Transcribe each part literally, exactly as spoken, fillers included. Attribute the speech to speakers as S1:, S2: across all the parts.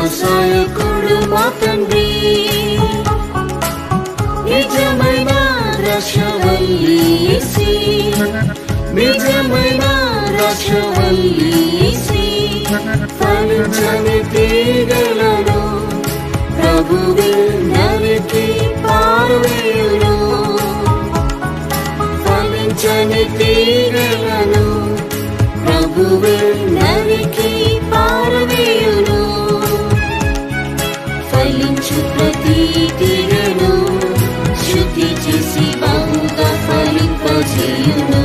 S1: వ్యవసాయకుడు మా తండ్రి, నిజమైన ద్రాక్షవల్లి యేసే, నిజమైన ద్రాక్షవల్లి యేసే. ఫలించని తీగలను ప్రభువే నరికి పారవేయును, ఫలించని తీగలను ప్రభువే నరికి పారవేయును. ఫలించు ప్రతి తీగను శుద్ధి చేసి బహుగా ఫలింపజేయును,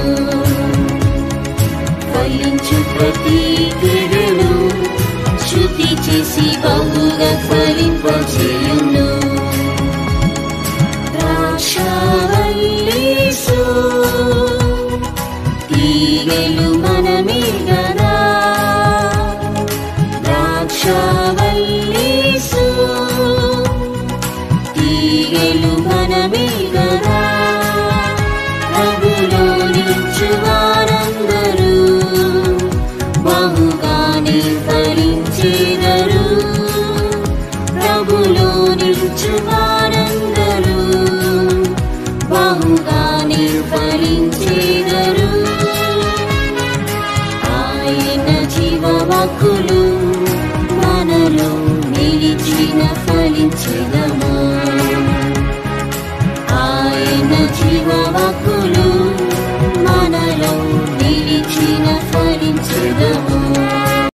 S1: ఫలించు ప్రతి తీగను శుద్ధి చేసి బహుగా ఫలింపజేయును. ద్రాక్షవల్లి యేసు, తీగలు మనమే గదా, ద్రాక్షవల్లి యేసు, తీగలు మనమే గదా. ప్రభులో నిలిచు వారందరూ బహుగానే ఫలించెదరు, ప్రభులో నిలిచు వారందరూ బహుగానే ఫలించెదరు. ఆయన జీవవాక్కులు మనలో నిలిచిన ఫలించెదము.